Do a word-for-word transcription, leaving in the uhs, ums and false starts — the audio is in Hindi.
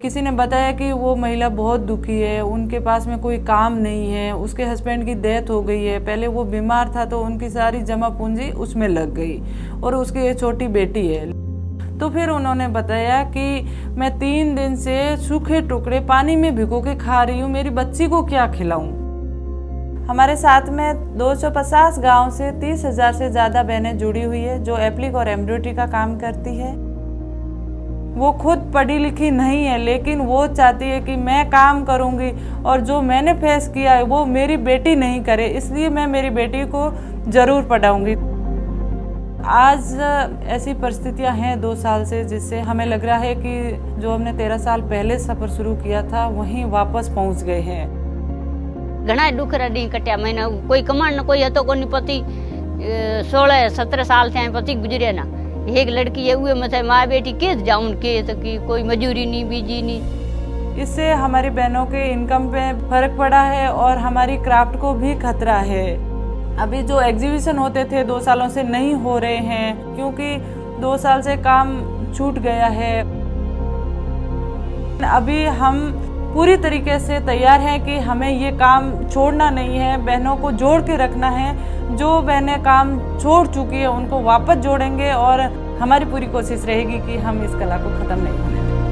किसी ने बताया कि वो महिला बहुत दुखी है, उनके पास में कोई काम नहीं है, उसके हस्बैंड की डेथ हो गई है, पहले वो बीमार था तो उनकी सारी जमा पूंजी उसमें लग गई और उसकी एक छोटी बेटी है। तो फिर उन्होंने बताया कि मैं तीन दिन से सूखे टुकड़े पानी में भिगो के खा रही हूँ, मेरी बच्ची को क्या खिलाऊं। हमारे साथ में दो सौ पचास गाँव से तीस हजार से ज़्यादा बहनें जुड़ी हुई है जो एप्लिक और एम्ब्रॉयडरी का काम करती है। वो खुद पढ़ी लिखी नहीं है, लेकिन वो चाहती है कि मैं काम करूंगी और जो मैंने फेस किया है वो मेरी बेटी नहीं करे, इसलिए मैं मेरी बेटी को ज़रूर पढ़ाऊंगी। आज ऐसी परिस्थितियां हैं दो साल से, जिससे हमें लग रहा है कि जो हमने तेरह साल पहले सफ़र शुरू किया था वहीं वापस पहुंच गए हैं। घना दुखरा डी कटिया महीना कोई कमाण न कोई हतो कोनी, पति सोलह सत्रह साल थे पति गुजरिया ना। एक लड़की है हुए मत माँ बेटी के जाऊन के तो कि कोई मजूरी नहीं बीजी नहीं। इससे हमारी बहनों के इनकम पे फर्क पड़ा है और हमारी क्राफ्ट को भी खतरा है। अभी जो एग्जीबिशन होते थे दो सालों से नहीं हो रहे हैं क्योंकि दो साल से काम छूट गया है। अभी हम पूरी तरीके से तैयार हैं कि हमें ये काम छोड़ना नहीं है, बहनों को जोड़ के रखना है। जो बहनें काम छोड़ चुकी है उनको वापस जोड़ेंगे और हमारी पूरी कोशिश रहेगी कि हम इस कला को ख़त्म नहीं होने दें।